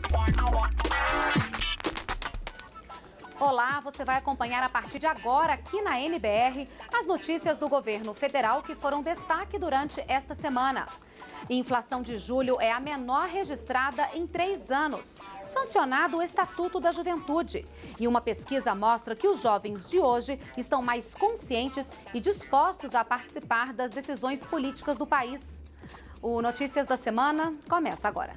Olá, você vai acompanhar a partir de agora aqui na NBR as notícias do governo federal que foram destaque durante esta semana. Inflação de julho é a menor registrada em 3 anos. Sancionado o Estatuto da Juventude. E uma pesquisa mostra que os jovens de hoje estão mais conscientes e dispostos a participar das decisões políticas do país. O Notícias da Semana começa agora.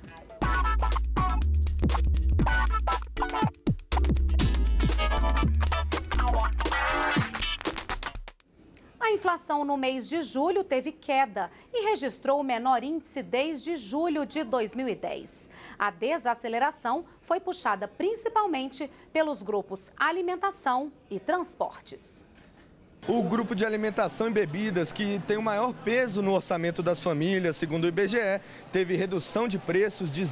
A inflação no mês de julho teve queda e registrou o menor índice desde julho de 2010. A desaceleração foi puxada principalmente pelos grupos alimentação e transportes. O grupo de alimentação e bebidas, que tem o maior peso no orçamento das famílias, segundo o IBGE, teve redução de preços de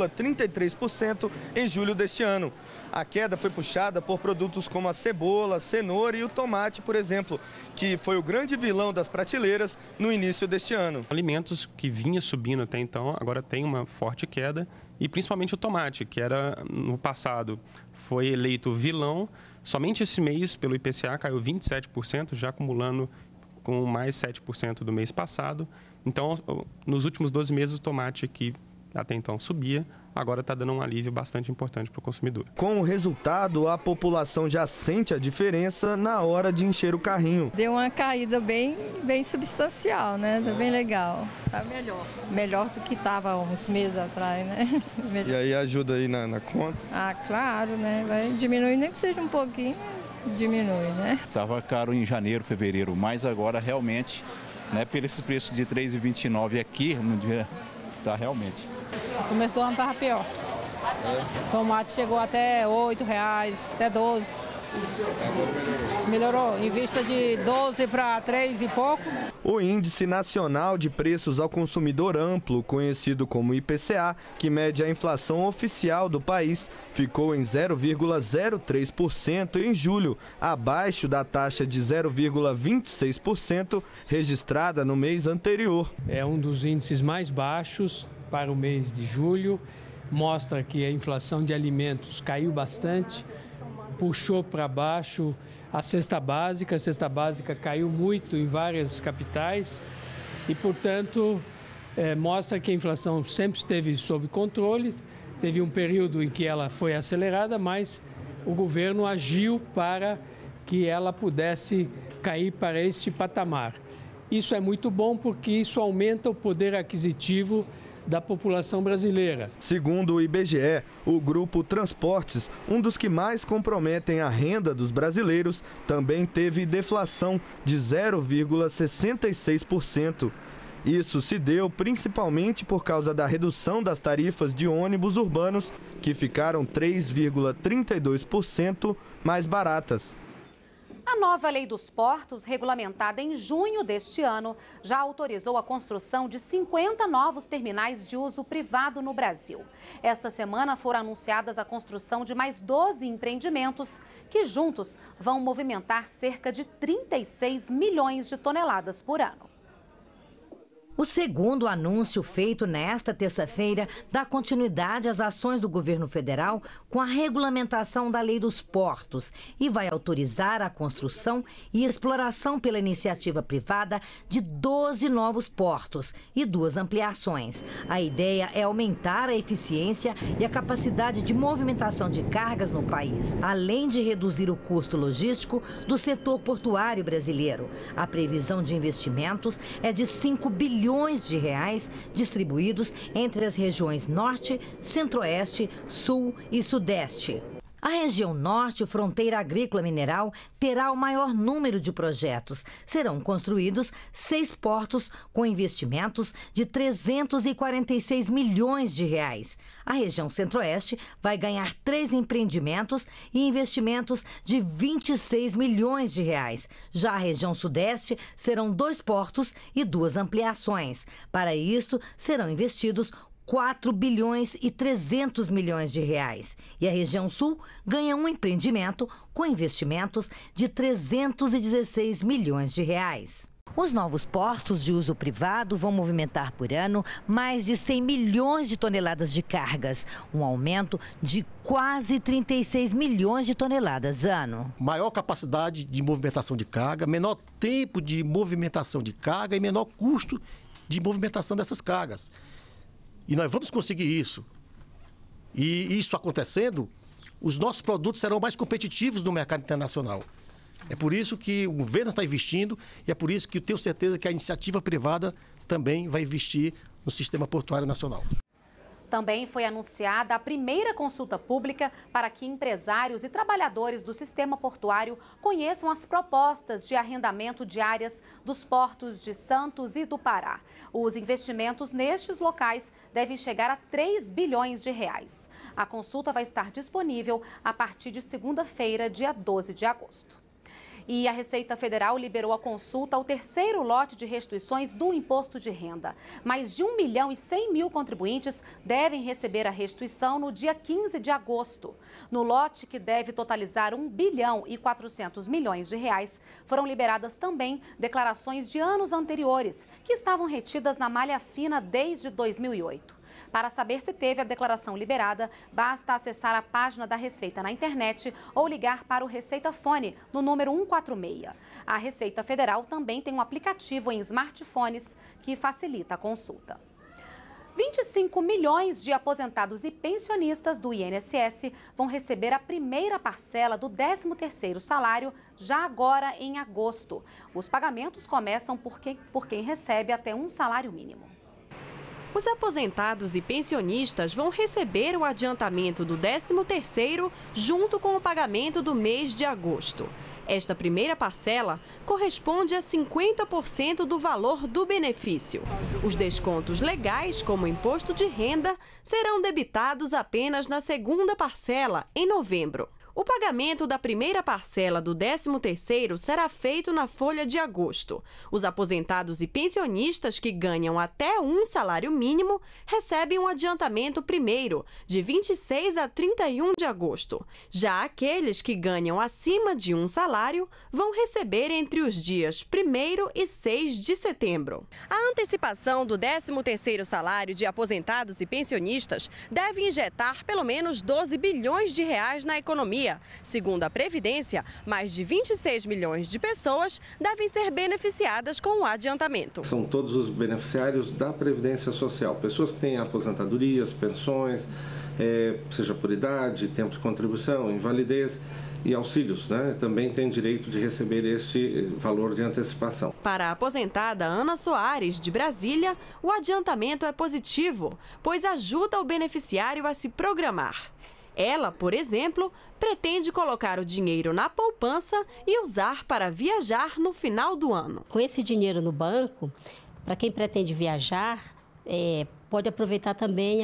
0,33% em julho deste ano. A queda foi puxada por produtos como a cebola, cenoura e o tomate, por exemplo, que foi o grande vilão das prateleiras no início deste ano. Alimentos que vinha subindo até então, agora tem uma forte queda, e principalmente o tomate, que era no passado foi eleito vilão. Somente esse mês, pelo IPCA, caiu 27%, já acumulando com mais 7% do mês passado. Então, nos últimos 12 meses, o tomate que até então subia, agora está dando um alívio bastante importante para o consumidor. Com o resultado, a população já sente a diferença na hora de encher o carrinho. Deu uma caída bem substancial, né? Tá bem legal. Tá melhor. Melhor do que estava uns meses atrás, né? E aí ajuda aí na conta? Ah, claro, né? Vai diminuir, nem que seja um pouquinho, diminui, né? Estava caro em janeiro, fevereiro, mas agora realmente, né, por esse preço de R$ 3,29 aqui, no dia, tá realmente. No começo do ano estava pior. Tomate chegou até R$8, até 12. Melhorou, em vista de 12 para 3 e pouco. O Índice Nacional de Preços ao Consumidor Amplo, conhecido como IPCA, que mede a inflação oficial do país, ficou em 0,03% em julho, abaixo da taxa de 0,26% registrada no mês anterior. É um dos índices mais baixos para o mês de julho, mostra que a inflação de alimentos caiu bastante, puxou para baixo a cesta básica caiu muito em várias capitais e, portanto, mostra que a inflação sempre esteve sob controle, teve um período em que ela foi acelerada, mas o governo agiu para que ela pudesse cair para este patamar. Isso é muito bom porque isso aumenta o poder aquisitivo da população brasileira. Segundo o IBGE, o grupo Transportes, um dos que mais comprometem a renda dos brasileiros, também teve deflação de 0,66%. Isso se deu principalmente por causa da redução das tarifas de ônibus urbanos, que ficaram 3,32% mais baratas. A nova Lei dos Portos, regulamentada em junho deste ano, já autorizou a construção de 50 novos terminais de uso privado no Brasil. Esta semana foram anunciadas a construção de mais 12 empreendimentos, que juntos vão movimentar cerca de 36 milhões de toneladas por ano. O segundo anúncio feito nesta terça-feira dá continuidade às ações do governo federal com a regulamentação da Lei dos Portos e vai autorizar a construção e exploração pela iniciativa privada de 12 novos portos e 2 ampliações. A ideia é aumentar a eficiência e a capacidade de movimentação de cargas no país, além de reduzir o custo logístico do setor portuário brasileiro. A previsão de investimentos é de 5 bilhões de reais distribuídos entre as regiões Norte, Centro-Oeste, Sul e Sudeste. A região Norte, fronteira agrícola mineral, terá o maior número de projetos. Serão construídos 6 portos com investimentos de 346 milhões de reais. A região Centro-Oeste vai ganhar 3 empreendimentos e investimentos de 26 milhões de reais. Já a região Sudeste serão 2 portos e 2 ampliações. Para isso, serão investidos 4 bilhões e 300 milhões de reais. E a região Sul ganha um empreendimento com investimentos de 316 milhões de reais. Os novos portos de uso privado vão movimentar por ano mais de 100 milhões de toneladas de cargas, um aumento de quase 36 milhões de toneladas ano. Maior capacidade de movimentação de carga, menor tempo de movimentação de carga e menor custo de movimentação dessas cargas. E nós vamos conseguir isso. E isso acontecendo, os nossos produtos serão mais competitivos no mercado internacional. É por isso que o governo está investindo e é por isso que eu tenho certeza que a iniciativa privada também vai investir no sistema portuário nacional. Também foi anunciada a primeira consulta pública para que empresários e trabalhadores do sistema portuário conheçam as propostas de arrendamento de áreas dos portos de Santos e do Pará. Os investimentos nestes locais devem chegar a 3 bilhões de reais. A consulta vai estar disponível a partir de segunda-feira, dia 12 de agosto. E a Receita Federal liberou a consulta ao terceiro lote de restituições do imposto de renda. Mais de 1.100.000 contribuintes devem receber a restituição no dia 15 de agosto. No lote, que deve totalizar 1 bilhão e 400 milhões de reais, foram liberadas também declarações de anos anteriores, que estavam retidas na malha fina desde 2008. Para saber se teve a declaração liberada, basta acessar a página da Receita na internet ou ligar para o Receita Fone no número 146. A Receita Federal também tem um aplicativo em smartphones que facilita a consulta. 25 milhões de aposentados e pensionistas do INSS vão receber a primeira parcela do 13º salário já agora em agosto. Os pagamentos começam por quem recebe até um salário mínimo. Os aposentados e pensionistas vão receber o adiantamento do 13º junto com o pagamento do mês de agosto. Esta primeira parcela corresponde a 50% do valor do benefício. Os descontos legais, como imposto de renda, serão debitados apenas na segunda parcela, em novembro. O pagamento da primeira parcela do 13º será feito na folha de agosto. Os aposentados e pensionistas que ganham até um salário mínimo recebem um adiantamento primeiro, de 26 a 31 de agosto. Já aqueles que ganham acima de um salário vão receber entre os dias 1º e 6 de setembro. A antecipação do 13º salário de aposentados e pensionistas deve injetar pelo menos 12 bilhões de reais na economia. Segundo a Previdência, mais de 26 milhões de pessoas devem ser beneficiadas com o adiantamento. São todos os beneficiários da Previdência Social, pessoas que têm aposentadorias, pensões, seja por idade, tempo de contribuição, invalidez e auxílios, né? Também têm direito de receber este valor de antecipação. Para a aposentada Ana Soares, de Brasília, o adiantamento é positivo, pois ajuda o beneficiário a se programar. Ela, por exemplo, pretende colocar o dinheiro na poupança e usar para viajar no final do ano. Com esse dinheiro no banco, para quem pretende viajar, pode aproveitar também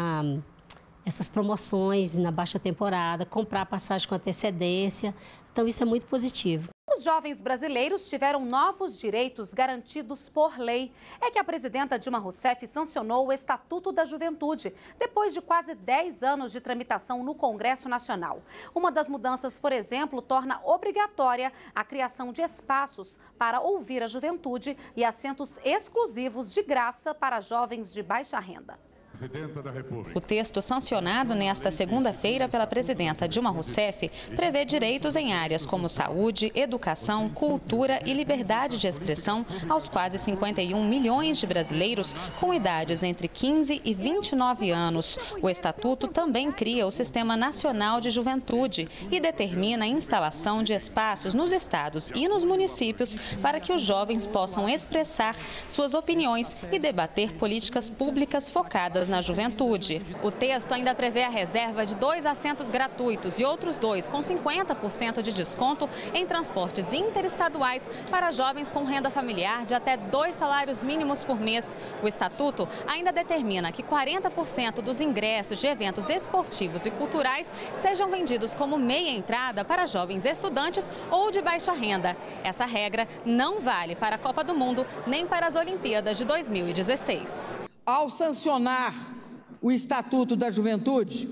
essas promoções na baixa temporada, comprar passagem com antecedência. Então, isso é muito positivo. Os jovens brasileiros tiveram novos direitos garantidos por lei. É que a presidenta Dilma Rousseff sancionou o Estatuto da Juventude, depois de quase 10 anos de tramitação no Congresso Nacional. Uma das mudanças, por exemplo, torna obrigatória a criação de espaços para ouvir a juventude e assentos exclusivos de graça para jovens de baixa renda. O texto sancionado nesta segunda-feira pela presidenta Dilma Rousseff prevê direitos em áreas como saúde, educação, cultura e liberdade de expressão aos quase 51 milhões de brasileiros com idades entre 15 e 29 anos. O Estatuto também cria o Sistema Nacional de Juventude e determina a instalação de espaços nos estados e nos municípios para que os jovens possam expressar suas opiniões e debater políticas públicas focadas na juventude. O texto ainda prevê a reserva de 2 assentos gratuitos e outros 2 com 50% de desconto em transportes interestaduais para jovens com renda familiar de até 2 salários mínimos por mês. O Estatuto ainda determina que 40% dos ingressos de eventos esportivos e culturais sejam vendidos como meia entrada para jovens estudantes ou de baixa renda. Essa regra não vale para a Copa do Mundo nem para as Olimpíadas de 2016. Ao sancionar o Estatuto da Juventude,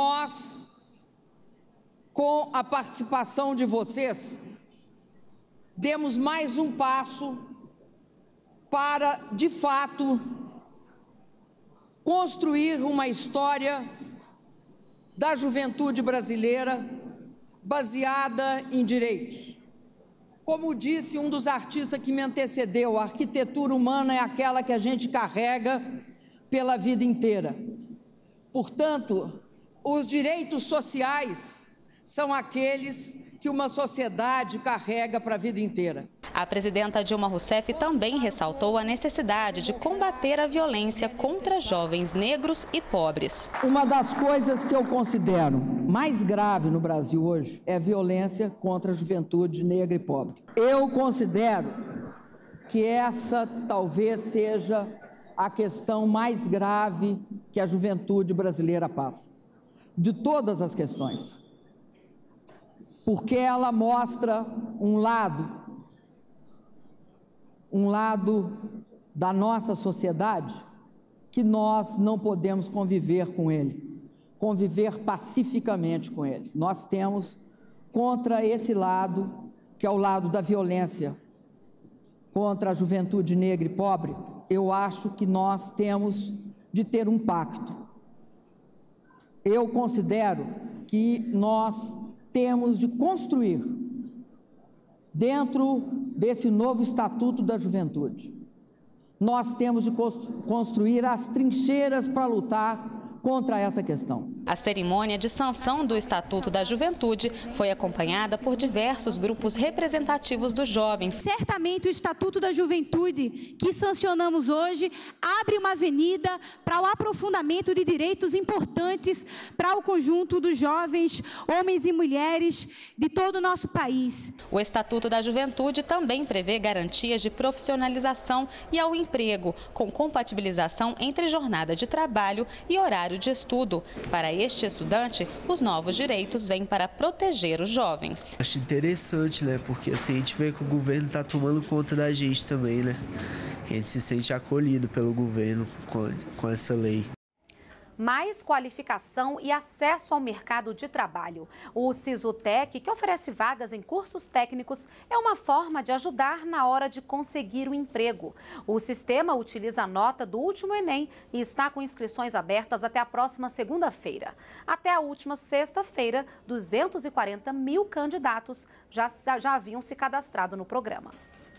nós, com a participação de vocês, demos mais um passo para, de fato, construir uma história da juventude brasileira baseada em direitos. Como disse um dos artistas que me antecedeu, a arquitetura humana é aquela que a gente carrega pela vida inteira. Portanto, os direitos sociais são aqueles que uma sociedade carrega para a vida inteira. A presidenta Dilma Rousseff também ressaltou a necessidade de combater a violência contra jovens negros e pobres. Uma das coisas que eu considero mais grave no Brasil hoje é a violência contra a juventude negra e pobre. Eu considero que essa talvez seja a questão mais grave que a juventude brasileira passa, de todas as questões. Porque ela mostra um lado da nossa sociedade que nós não podemos conviver com ele, conviver pacificamente com ele. Nós temos contra esse lado, que é o lado da violência contra a juventude negra e pobre, eu acho que nós temos de ter um pacto. Eu considero que nós temos de construir, dentro desse novo Estatuto da Juventude, nós temos de construir as trincheiras para lutar contra essa questão. A cerimônia de sanção do Estatuto da Juventude foi acompanhada por diversos grupos representativos dos jovens. Certamente o Estatuto da Juventude que sancionamos hoje abre uma avenida para o aprofundamento de direitos importantes para o conjunto dos jovens, homens e mulheres de todo o nosso país. O Estatuto da Juventude também prevê garantias de profissionalização e ao emprego, com compatibilização entre jornada de trabalho e horário de estudo. Para este estudante, os novos direitos vêm para proteger os jovens. Acho interessante, né? Porque assim, a gente vê que o governo está tomando conta da gente também, né? A gente se sente acolhido pelo governo com essa lei. Mais qualificação e acesso ao mercado de trabalho. O Sisutec, que oferece vagas em cursos técnicos, é uma forma de ajudar na hora de conseguir o emprego. O sistema utiliza a nota do último Enem e está com inscrições abertas até a próxima segunda-feira. Até a última sexta-feira, 240 mil candidatos já haviam se cadastrado no programa.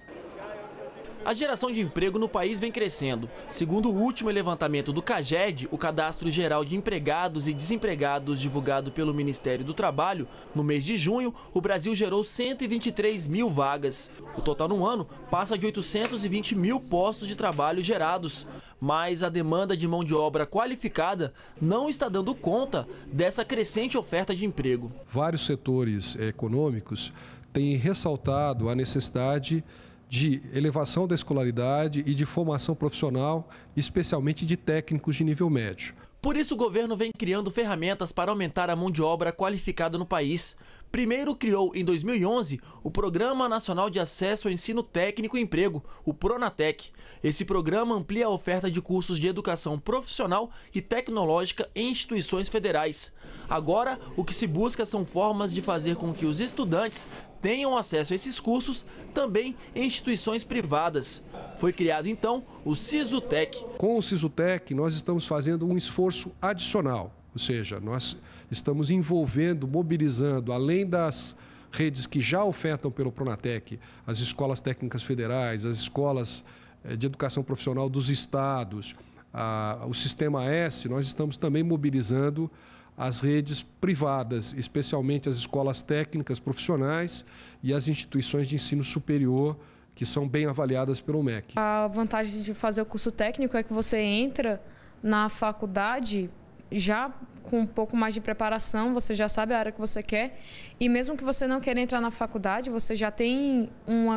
A geração de emprego no país vem crescendo. Segundo o último levantamento do CAGED, o Cadastro Geral de Empregados e Desempregados divulgado pelo Ministério do Trabalho, no mês de junho, o Brasil gerou 123 mil vagas. O total no ano passa de 820 mil postos de trabalho gerados. Mas a demanda de mão de obra qualificada não está dando conta dessa crescente oferta de emprego. Vários setores econômicos têm ressaltado a necessidade de elevação da escolaridade e de formação profissional, especialmente de técnicos de nível médio. Por isso, o governo vem criando ferramentas para aumentar a mão de obra qualificada no país. Primeiro criou, em 2011, o Programa Nacional de Acesso ao Ensino Técnico e Emprego, o PRONATEC. Esse programa amplia a oferta de cursos de educação profissional e tecnológica em instituições federais. Agora, o que se busca são formas de fazer com que os estudantes tenham acesso a esses cursos também em instituições privadas. Foi criado, então, o Sisutec. Com o Sisutec, nós estamos fazendo um esforço adicional, ou seja, nós estamos envolvendo, mobilizando, além das redes que já ofertam pelo PRONATEC, as escolas técnicas federais, as escolas de educação profissional dos estados, o Sistema S, nós estamos também mobilizando as redes privadas, especialmente as escolas técnicas profissionais e as instituições de ensino superior, que são bem avaliadas pelo MEC. A vantagem de fazer o curso técnico é que você entra na faculdade já com um pouco mais de preparação, você já sabe a área que você quer, e mesmo que você não queira entrar na faculdade, você já tem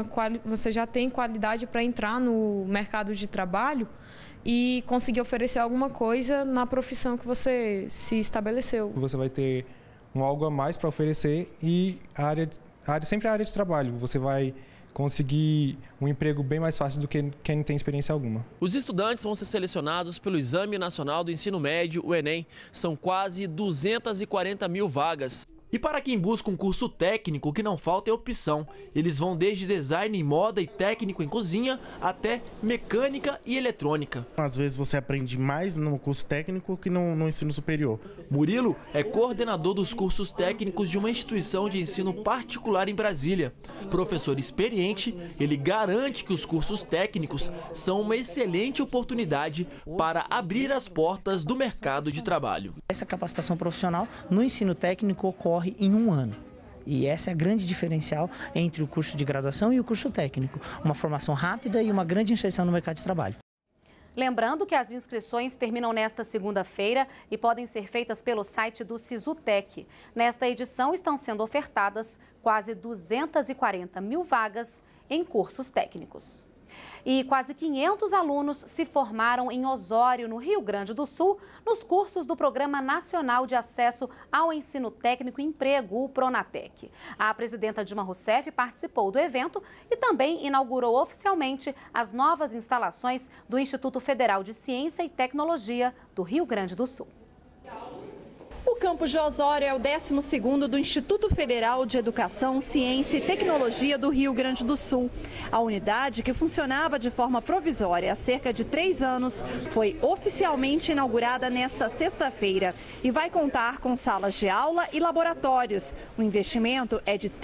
qualidade para entrar no mercado de trabalho e conseguir oferecer alguma coisa na profissão que você se estabeleceu. Você vai ter algo a mais para oferecer e sempre a área de trabalho. Você vai conseguir um emprego bem mais fácil do que quem tem experiência alguma. Os estudantes vão ser selecionados pelo Exame Nacional do Ensino Médio, o Enem. São quase 240 mil vagas. E para quem busca um curso técnico, o que não falta é opção. Eles vão desde design em moda e técnico em cozinha, até mecânica e eletrônica. Às vezes você aprende mais no curso técnico que no ensino superior. Murilo é coordenador dos cursos técnicos de uma instituição de ensino particular em Brasília. Professor experiente, ele garante que os cursos técnicos são uma excelente oportunidade para abrir as portas do mercado de trabalho. Essa capacitação profissional no ensino técnico ocorre em um ano. E essa é a grande diferencial entre o curso de graduação e o curso técnico. Uma formação rápida e uma grande inserção no mercado de trabalho. Lembrando que as inscrições terminam nesta segunda-feira e podem ser feitas pelo site do Sisutec. Nesta edição estão sendo ofertadas quase 240 mil vagas em cursos técnicos. E quase 500 alunos se formaram em Osório, no Rio Grande do Sul, nos cursos do Programa Nacional de Acesso ao Ensino Técnico e Emprego, o Pronatec. A presidenta Dilma Rousseff participou do evento e também inaugurou oficialmente as novas instalações do Instituto Federal de Ciência e Tecnologia do Rio Grande do Sul. O campus de Osório é o 12º do Instituto Federal de Educação, Ciência e Tecnologia do Rio Grande do Sul. A unidade, que funcionava de forma provisória há cerca de 3 anos, foi oficialmente inaugurada nesta sexta-feira e vai contar com salas de aula e laboratórios. O investimento é de R$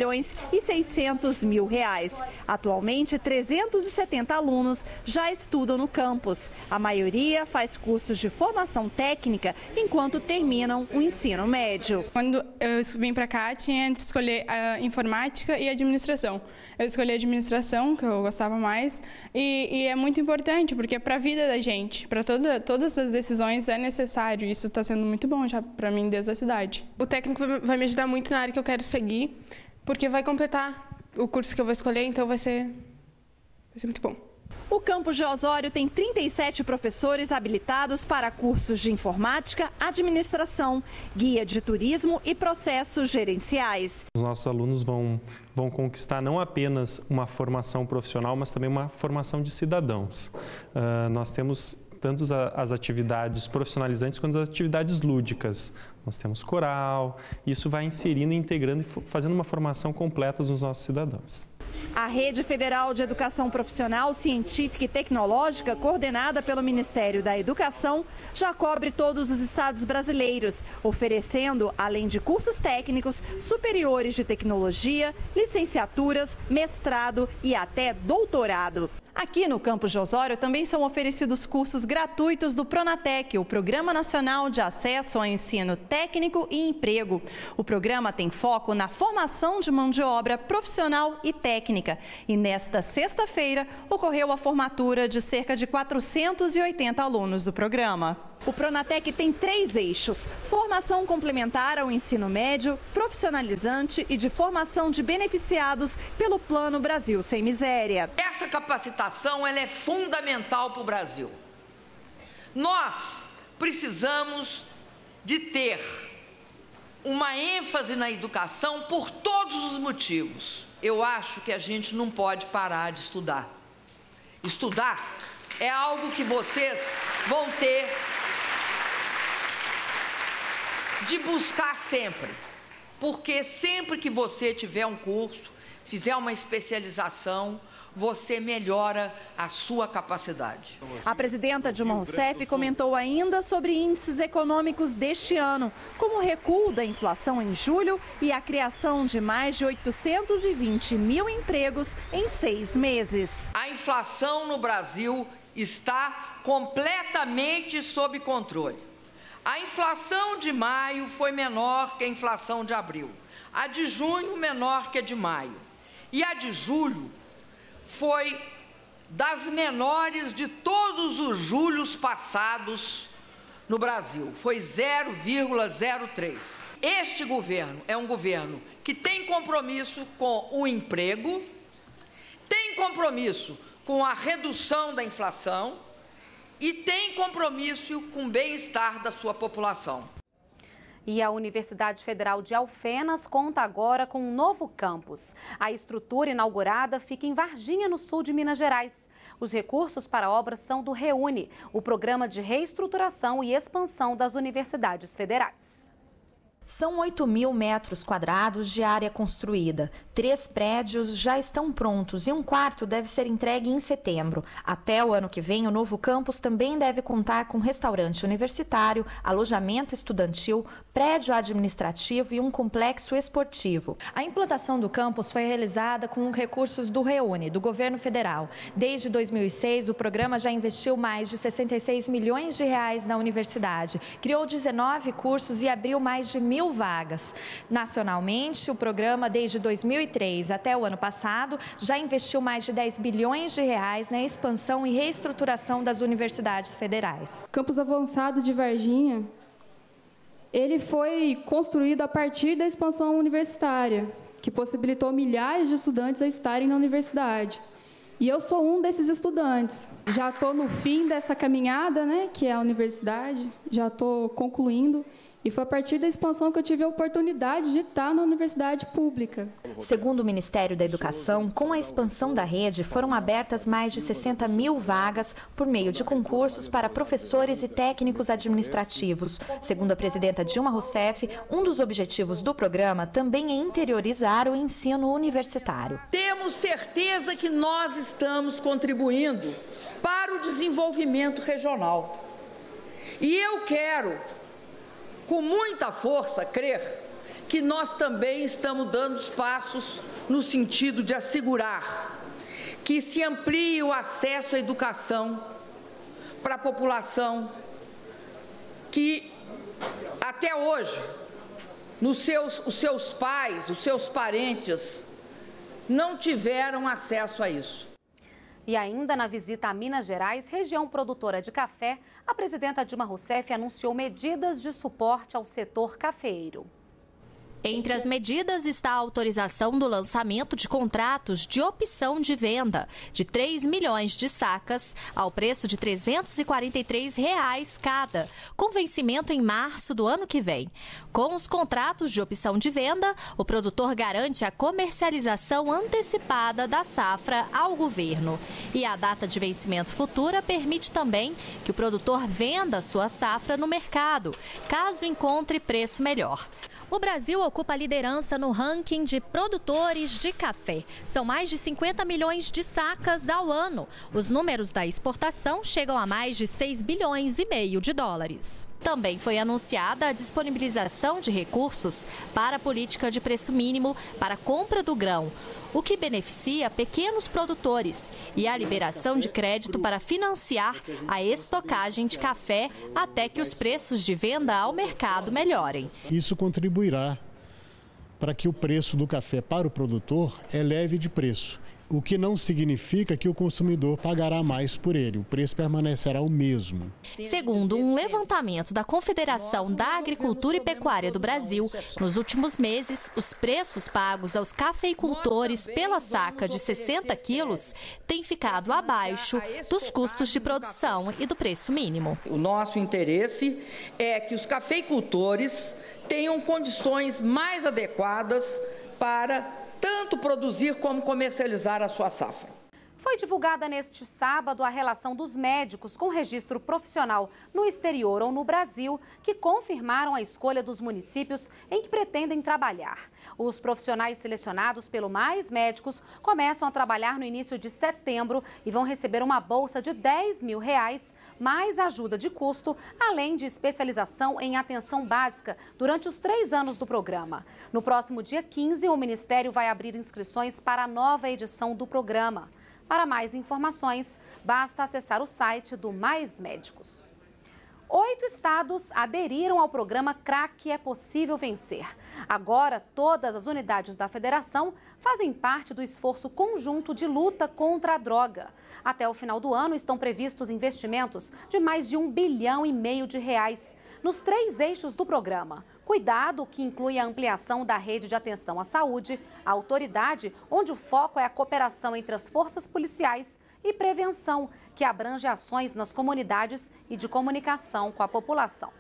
3.600.000. Atualmente, 370 alunos já estudam no campus. A maioria faz cursos de formação técnica enquanto terminam o ensino médio. Quando eu vim para cá, tinha entre escolher a informática e a administração. Eu escolhi a administração, que eu gostava mais, e é muito importante, porque é para a vida da gente, para todas as decisões é necessário. Isso está sendo muito bom já para mim desde a cidade. O técnico vai me ajudar muito na área que eu quero seguir, porque vai completar o curso que eu vou escolher, então vai ser muito bom. O campus de Osório tem 37 professores habilitados para cursos de informática, administração, guia de turismo e processos gerenciais. Os nossos alunos vão conquistar não apenas uma formação profissional, mas também uma formação de cidadãos. Nós temos tanto as atividades profissionalizantes quanto as atividades lúdicas. Nós temos coral, isso vai inserindo, integrando e fazendo uma formação completa dos nossos cidadãos. A Rede Federal de Educação Profissional, Científica e Tecnológica, coordenada pelo Ministério da Educação, já cobre todos os estados brasileiros, oferecendo, além de cursos técnicos, superiores de tecnologia, licenciaturas, mestrado e até doutorado. Aqui no campus de Osório também são oferecidos cursos gratuitos do Pronatec, o Programa Nacional de Acesso ao Ensino Técnico e Emprego. O programa tem foco na formação de mão de obra profissional e técnica. E nesta sexta-feira ocorreu a formatura de cerca de 480 alunos do programa. O Pronatec tem 3 eixos: formação complementar ao ensino médio, profissionalizante e de formação de beneficiados pelo Plano Brasil Sem Miséria. Essa capacitação ela é fundamental para o Brasil. Nós precisamos de ter uma ênfase na educação por todos os motivos. Eu acho que a gente não pode parar de estudar. Estudar é algo que vocês vão ter de buscar sempre, porque sempre que você tiver um curso, fizer uma especialização, você melhora a sua capacidade. A presidenta Dilma Rousseff comentou ainda sobre índices econômicos deste ano, como o recuo da inflação em julho e a criação de mais de 820 mil empregos em 6 meses. A inflação no Brasil está completamente sob controle. A inflação de maio foi menor que a inflação de abril. A de junho menor que a de maio. E a de julho foi das menores de todos os julhos passados no Brasil. Foi 0,03. Este governo é um governo que tem compromisso com o emprego, tem compromisso com a redução da inflação e tem compromisso com o bem-estar da sua população. E a Universidade Federal de Alfenas conta agora com um novo campus. A estrutura inaugurada fica em Varginha, no sul de Minas Gerais. Os recursos para a obra são do REUNE, o Programa de Reestruturação e Expansão das Universidades Federais. São 8.000 metros quadrados de área construída. 3 prédios já estão prontos e um quarto deve ser entregue em setembro. Até o ano que vem, o novo campus também deve contar com restaurante universitário, alojamento estudantil, prédio administrativo e um complexo esportivo. A implantação do campus foi realizada com recursos do REUNE, do governo federal. Desde 2006, o programa já investiu mais de 66 milhões de reais na universidade, criou 19 cursos e abriu mais de 1.000 vagas. Nacionalmente, o programa, desde 2003 até o ano passado, já investiu mais de 10 bilhões de reais na expansão e reestruturação das universidades federais. O Campus Avançado de Varginha, ele foi construído a partir da expansão universitária, que possibilitou milhares de estudantes a estarem na universidade. E eu sou um desses estudantes. Já estou no fim dessa caminhada, que é a universidade, já estou concluindo. E foi a partir da expansão que eu tive a oportunidade de estar na universidade pública. Segundo o Ministério da Educação, com a expansão da rede, foram abertas mais de 60.000 vagas por meio de concursos para professores e técnicos administrativos. Segundo a presidenta Dilma Rousseff, um dos objetivos do programa também é interiorizar o ensino universitário. Temos certeza que nós estamos contribuindo para o desenvolvimento regional. E eu quero, com muita força, crer que nós também estamos dando os passos no sentido de assegurar que se amplie o acesso à educação para a população que até hoje, os seus pais, os seus parentes, não tiveram acesso a isso. E ainda na visita a Minas Gerais, região produtora de café, a presidenta Dilma Rousseff anunciou medidas de suporte ao setor cafeeiro. Entre as medidas está a autorização do lançamento de contratos de opção de venda de 3 milhões de sacas ao preço de R$ 343 cada, com vencimento em março do ano que vem. Com os contratos de opção de venda, o produtor garante a comercialização antecipada da safra ao governo. E a data de vencimento futura permite também que o produtor venda sua safra no mercado, caso encontre preço melhor. O Brasil ocupa a liderança no ranking de produtores de café. São mais de 50 milhões de sacas ao ano. Os números da exportação chegam a mais de 6,5 bilhões de dólares. Também foi anunciada a disponibilização de recursos para a política de preço mínimo para a compra do grão, o que beneficia pequenos produtores, e a liberação de crédito para financiar a estocagem de café até que os preços de venda ao mercado melhorem. Isso contribuirá para que o preço do café para o produtor eleve de preço, o que não significa que o consumidor pagará mais por ele. O preço permanecerá o mesmo. Segundo um levantamento da Confederação da Agricultura e Pecuária do Brasil, nos últimos meses, os preços pagos aos cafeicultores pela saca de 60 quilos têm ficado abaixo dos custos de produção e do preço mínimo. O nosso interesse é que os cafeicultores tenham condições mais adequadas para tanto produzir como comercializar a sua safra. Foi divulgada neste sábado a relação dos médicos com registro profissional no exterior ou no Brasil, que confirmaram a escolha dos municípios em que pretendem trabalhar. Os profissionais selecionados pelo Mais Médicos começam a trabalhar no início de setembro e vão receber uma bolsa de R$10 mil, mais ajuda de custo, além de especialização em atenção básica durante os 3 anos do programa. No próximo dia 15, o Ministério vai abrir inscrições para a nova edição do programa. Para mais informações, basta acessar o site do Mais Médicos. 8 estados aderiram ao programa Crack é Possível Vencer. Agora, todas as unidades da federação fazem parte do esforço conjunto de luta contra a droga. Até o final do ano, estão previstos investimentos de mais de R$1,5 bilhão nos 3 eixos do programa. Cuidado, que inclui a ampliação da rede de atenção à saúde, a autoridade, onde o foco é a cooperação entre as forças policiais, e prevenção, que abrange ações nas comunidades e de comunicação com a população.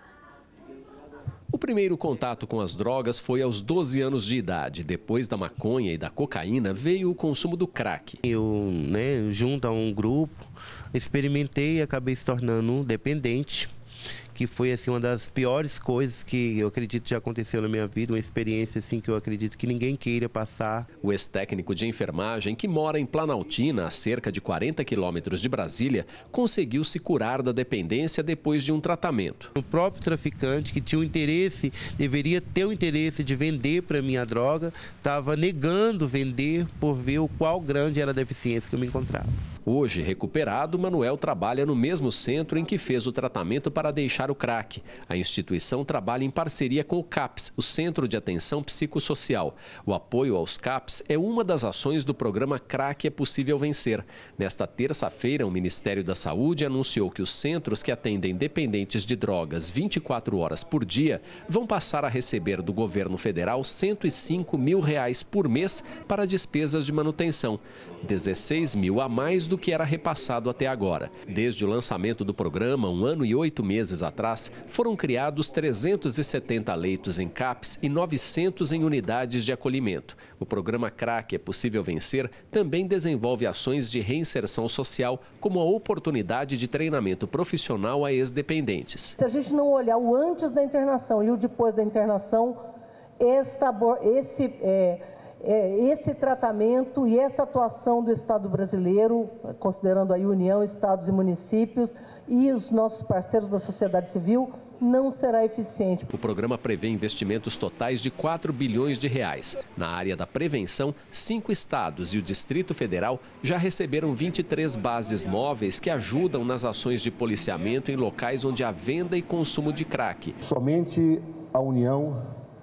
O primeiro contato com as drogas foi aos 12 anos de idade. Depois da maconha e da cocaína, veio o consumo do crack. Eu, junto a um grupo, experimentei e acabei se tornando dependente. que foi assim uma das piores coisas que eu acredito já aconteceu na minha vida, uma experiência assim que eu acredito que ninguém queira passar. O ex-técnico de enfermagem, que mora em Planaltina, a cerca de 40 quilômetros de Brasília, conseguiu se curar da dependência depois de um tratamento. O próprio traficante, que tinha o interesse, deveria ter o interesse de vender para mim a droga, estava negando vender por ver o qual grande era a deficiência que eu me encontrava. Hoje, recuperado, Manuel trabalha no mesmo centro em que fez o tratamento para deixar o crack. A instituição trabalha em parceria com o CAPS, o Centro de Atenção Psicossocial. O apoio aos CAPS é uma das ações do programa Crack é Possível Vencer. Nesta terça-feira, o Ministério da Saúde anunciou que os centros que atendem dependentes de drogas 24 horas por dia vão passar a receber do governo federal R$ 105 mil por mês para despesas de manutenção, 16 mil a mais do que era repassado até agora. Desde o lançamento do programa, 1 ano e 8 meses atrás, foram criados 370 leitos em CAPS e 900 em unidades de acolhimento. O programa Crack é Possível Vencer também desenvolve ações de reinserção social, como a oportunidade de treinamento profissional a ex-dependentes. Se a gente não olhar o antes da internação e o depois da internação, esse tratamento e essa atuação do Estado brasileiro, considerando aí União, Estados e municípios e os nossos parceiros da sociedade civil, não será eficiente. O programa prevê investimentos totais de R$ 4 bilhões. Na área da prevenção, 5 estados e o Distrito Federal já receberam 23 bases móveis que ajudam nas ações de policiamento em locais onde há venda e consumo de crack. Somente a União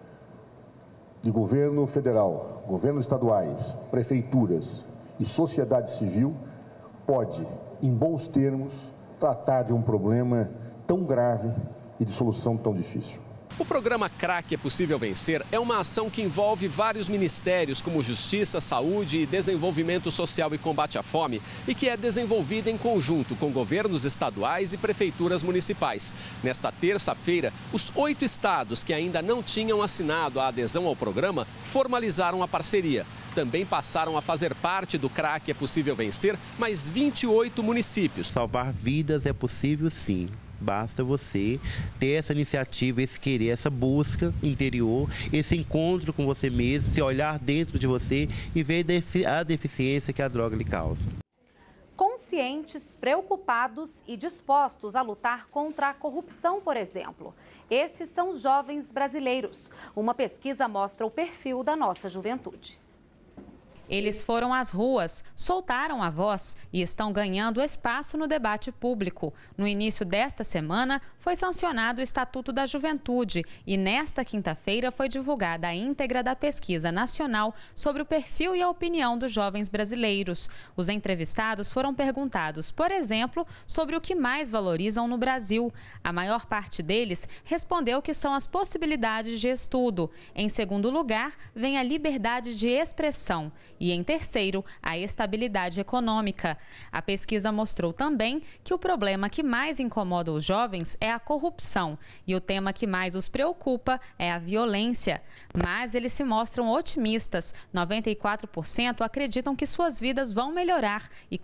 de governo federal, governos estaduais, prefeituras e sociedade civil pode, em bons termos, tratar de um problema tão grave e de solução tão difícil. O programa Crack é Possível Vencer é uma ação que envolve vários ministérios, como Justiça, Saúde e Desenvolvimento Social e Combate à Fome, e que é desenvolvida em conjunto com governos estaduais e prefeituras municipais. Nesta terça-feira, os 8 estados que ainda não tinham assinado a adesão ao programa formalizaram a parceria. Também passaram a fazer parte do Crack é Possível Vencer mais 28 municípios. Salvar vidas é possível, sim. Basta você ter essa iniciativa, esse querer, essa busca interior, esse encontro com você mesmo, se olhar dentro de você e ver a deficiência que a droga lhe causa. Conscientes, preocupados e dispostos a lutar contra a corrupção, por exemplo. Esses são os jovens brasileiros. Uma pesquisa mostra o perfil da nossa juventude. Eles foram às ruas, soltaram a voz e estão ganhando espaço no debate público. No início desta semana, foi sancionado o Estatuto da Juventude e nesta quinta-feira foi divulgada a íntegra da pesquisa nacional sobre o perfil e a opinião dos jovens brasileiros. Os entrevistados foram perguntados, por exemplo, sobre o que mais valorizam no Brasil. A maior parte deles respondeu que são as possibilidades de estudo. Em segundo lugar, vem a liberdade de expressão. E, em terceiro, a estabilidade econômica. A pesquisa mostrou também que o problema que mais incomoda os jovens é a corrupção e o tema que mais os preocupa é a violência. Mas eles se mostram otimistas. 94% acreditam que suas vidas vão melhorar e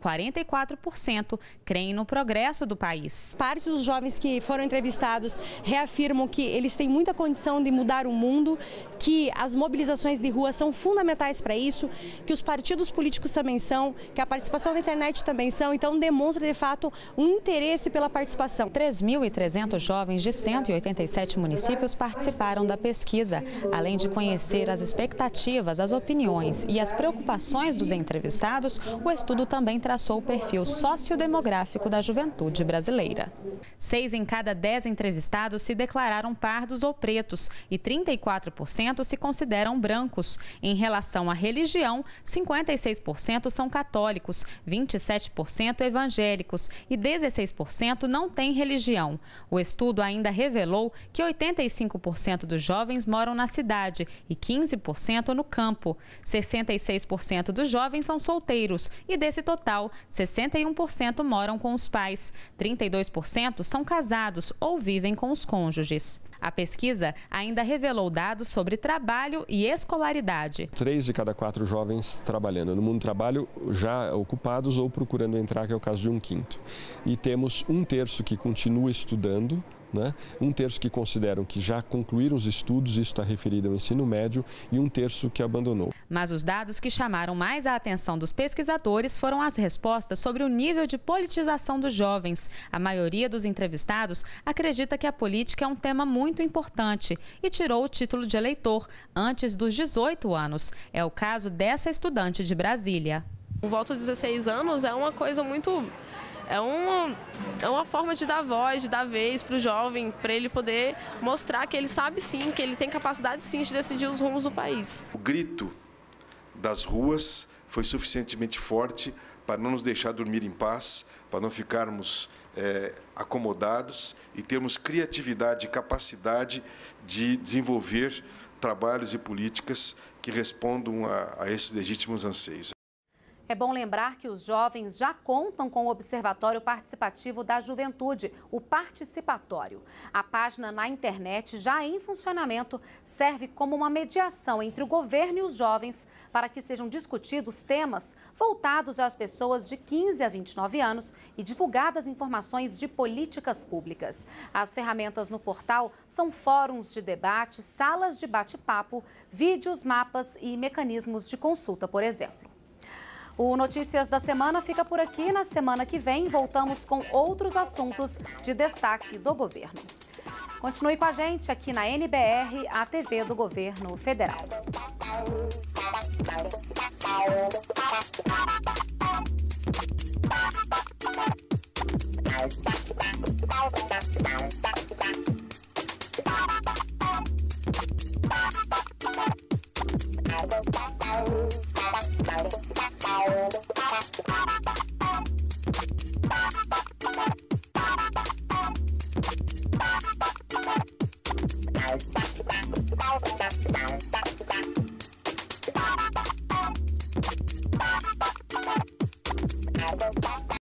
44% creem no progresso do país. Parte dos jovens que foram entrevistados reafirmam que eles têm muita condição de mudar o mundo, que as mobilizações de rua são fundamentais para isso, que os partidos políticos também são, que a participação na internet também são, então demonstra de fato um interesse pela participação. 3.300 jovens de 187 municípios participaram da pesquisa. Além de conhecer as expectativas, as opiniões e as preocupações dos entrevistados, o estudo também traçou o perfil sociodemográfico da juventude brasileira. 6 em cada 10 entrevistados se declararam pardos ou pretos e 34% se consideram brancos. Em relação à religião, 56% são católicos, 27% evangélicos e 16% não têm religião. O estudo ainda revelou que 85% dos jovens moram na cidade e 15% no campo. 66% dos jovens são solteiros e, desse total, 61% moram com os pais. 32% são casados ou vivem com os cônjuges. A pesquisa ainda revelou dados sobre trabalho e escolaridade. 3 de cada 4 jovens trabalhando no mundo do trabalho, já ocupados ou procurando entrar, que é o caso de 1/5. E temos 1/3 que continua estudando né? 1/3 que consideram que já concluíram os estudos, isso está referido ao ensino médio, e 1/3 que abandonou. Mas os dados que chamaram mais a atenção dos pesquisadores foram as respostas sobre o nível de politização dos jovens. A maioria dos entrevistados acredita que a política é um tema muito importante e tirou o título de eleitor antes dos 18 anos. É o caso dessa estudante de Brasília. O voto de 16 anos é uma coisa muito... É uma forma de dar voz, de dar vez para o jovem, para ele poder mostrar que ele sabe sim, que ele tem capacidade sim de decidir os rumos do país. O grito das ruas foi suficientemente forte para não nos deixar dormir em paz, para não ficarmos acomodados e termos criatividade e capacidade de desenvolver trabalhos e políticas que respondam a esses legítimos anseios. É bom lembrar que os jovens já contam com o Observatório Participativo da Juventude, o Participatório. A página na internet, já em funcionamento, serve como uma mediação entre o governo e os jovens para que sejam discutidos temas voltados às pessoas de 15 a 29 anos e divulgadas informações de políticas públicas. As ferramentas no portal são fóruns de debate, salas de bate-papo, vídeos, mapas e mecanismos de consulta, por exemplo. O Notícias da Semana fica por aqui. Na semana que vem, voltamos com outros assuntos de destaque do governo. Continue com a gente aqui na NBR, a TV do Governo Federal.